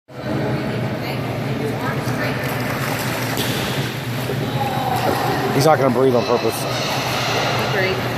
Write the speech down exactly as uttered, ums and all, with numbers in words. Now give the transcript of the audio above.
He's not going to breathe on purpose. Great.